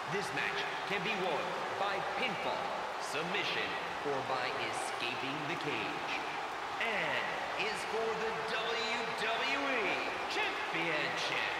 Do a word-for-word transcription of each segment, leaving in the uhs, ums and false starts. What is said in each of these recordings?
This match can be won by pinfall, submission, or by escaping the cage. And is for the W W E Championship.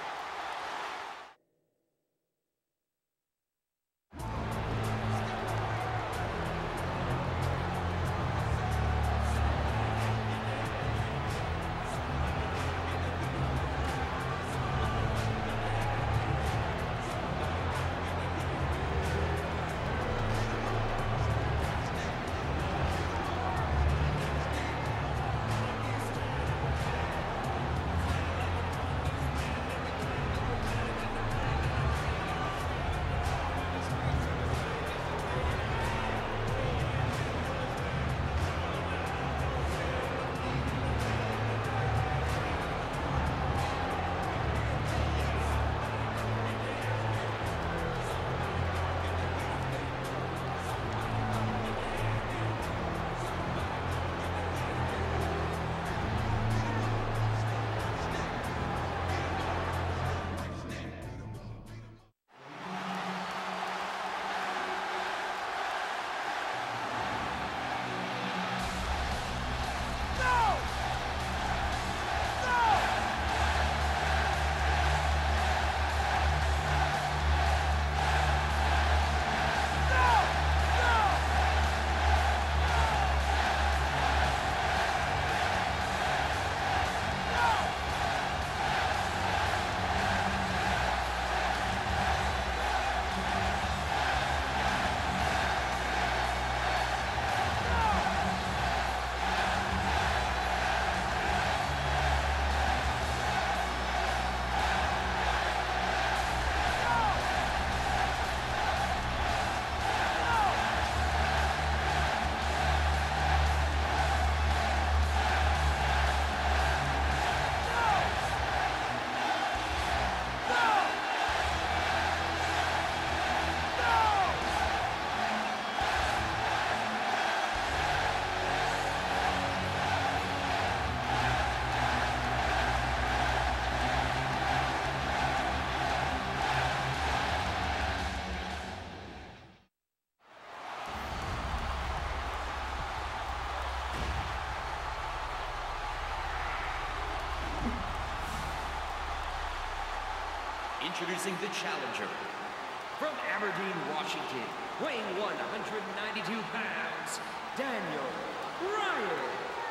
Introducing the challenger. From Aberdeen, Washington, weighing one hundred ninety-two pounds, Daniel Bryan.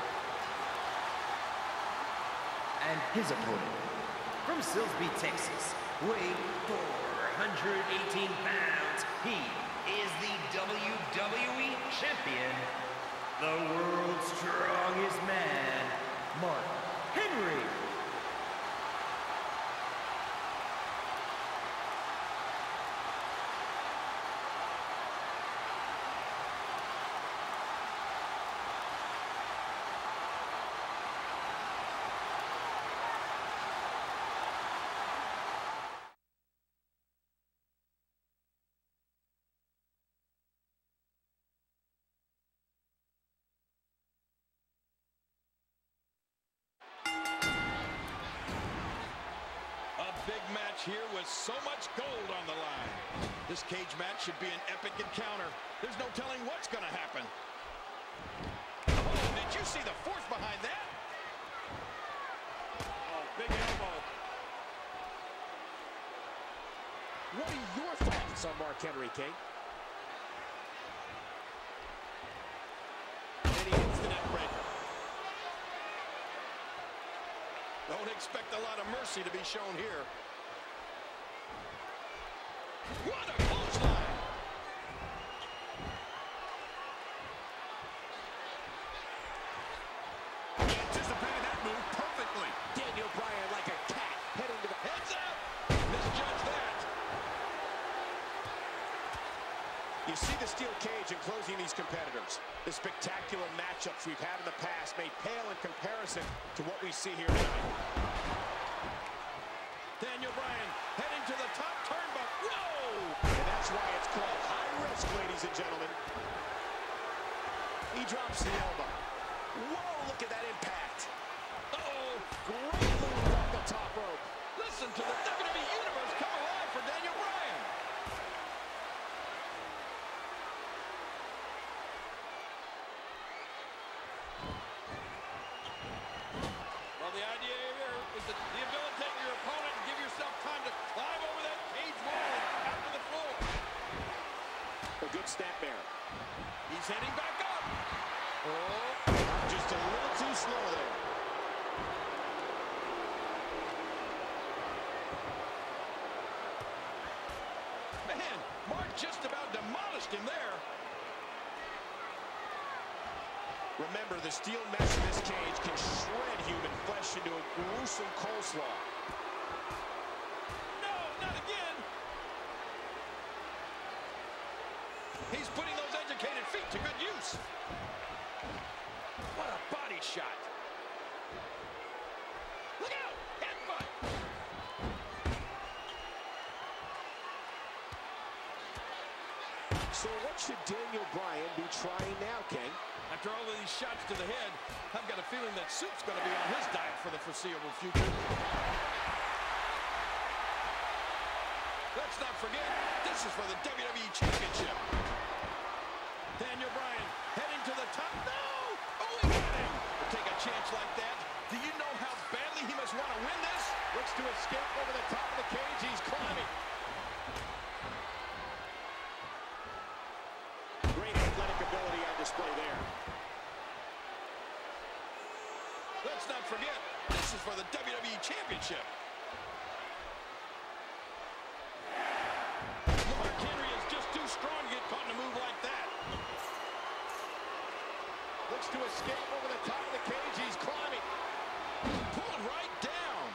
And his opponent. From Silsbee, Texas, weighing four hundred eighteen pounds, he is the W W E Champion, the world's strongest man, Mark Henry. Big match here with so much gold on the line. This cage match should be an epic encounter. There's no telling what's going to happen. Oh, did you see the force behind that? Oh, big elbow. What are your thoughts on Mark Henry, King? And he hits the net breaker. Don't expect a lot of mercy to be shown here. What a clothesline! He anticipated that move perfectly. Daniel Bryan like a cat heading to the heads up. Misjudged that. You see the steel cage enclosing these competitors. The spectacular matchups we've had in the past may pale in comparison to what we see here tonight. Daniel Bryan heading to the top turnbuckle. Whoa! And that's why it's called high risk, ladies and gentlemen. He drops the elbow. Whoa, look at that impact. Uh-oh. Great move off the top rope. Listen to the W W E Universe come alive for Daniel Bryan. snapmare. He's heading back up. Oh, just a little too slow there. Man, Mark just about demolished him there. Remember, the steel mesh in this cage can shred human flesh into a gruesome coleslaw. No, not again. He's putting those educated feet to good use. What a body shot. Look out! Headbutt! So what should Daniel Bryan be trying now, King? After all of these shots to the head, I've got a feeling that soup's going to be on his diet for the foreseeable future. Let's not forget, this is for the W W E Championship. Daniel Bryan heading to the top. No! Oh, he got him! To take a chance like that, do you know how badly he must want to win this? Looks to escape over the top of the cage. He's climbing. Great athletic ability on display there. Let's not forget, this is for the W W E Championship. Mark Henry is just too strong to get caught in a move like that. Looks to escape over the top of the cage. He's climbing. Pulled right down.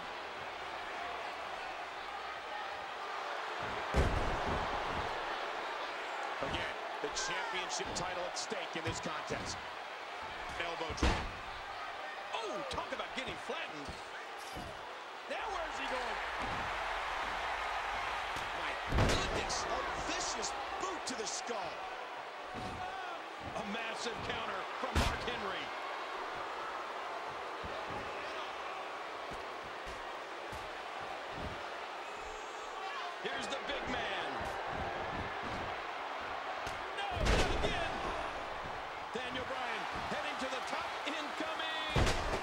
Again, the championship title at stake in this contest. Elbow drop. Oh, talk about getting flattened. Now where's he going? My goodness, a vicious boot to the skull. A massive counter from Mark Henry. Here's the big man. No, not again. Daniel Bryan heading to the top, incoming.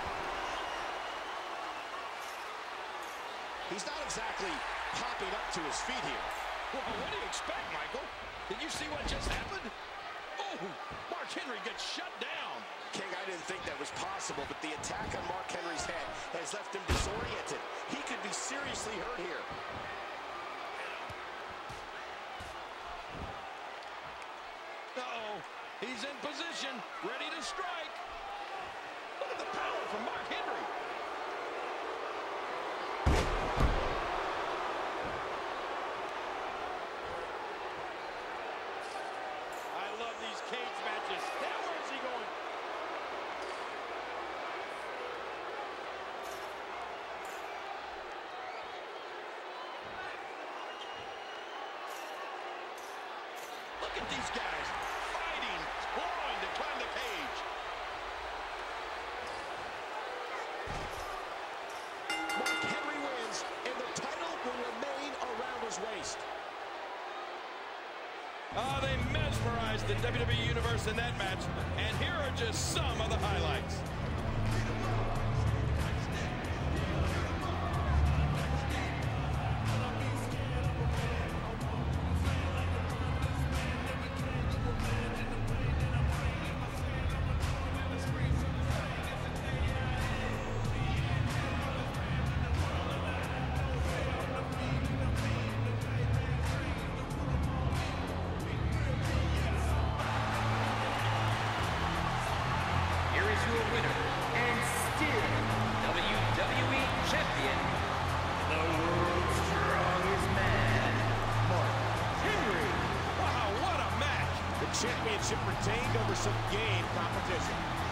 He's not exactly popping up to his feet here. Well, what do you expect, Michael? Did you see what just happened? Oh, Mark Henry gets shut down. King, I didn't think that was possible, but the attack on Mark Henry's head has left him disoriented. He could be seriously hurt here. Uh-oh, he's in position, ready to strike. Look at the power from Mark Henry. I love these cage matches. Now where's he going? Look at these guys fighting, clawing to climb the cage. Mark Henry wins, and the title will remain around his waist. Ah, they mesmerized the W W E Universe in that match, and here are just some of the highlights. Championship retained over some game competition.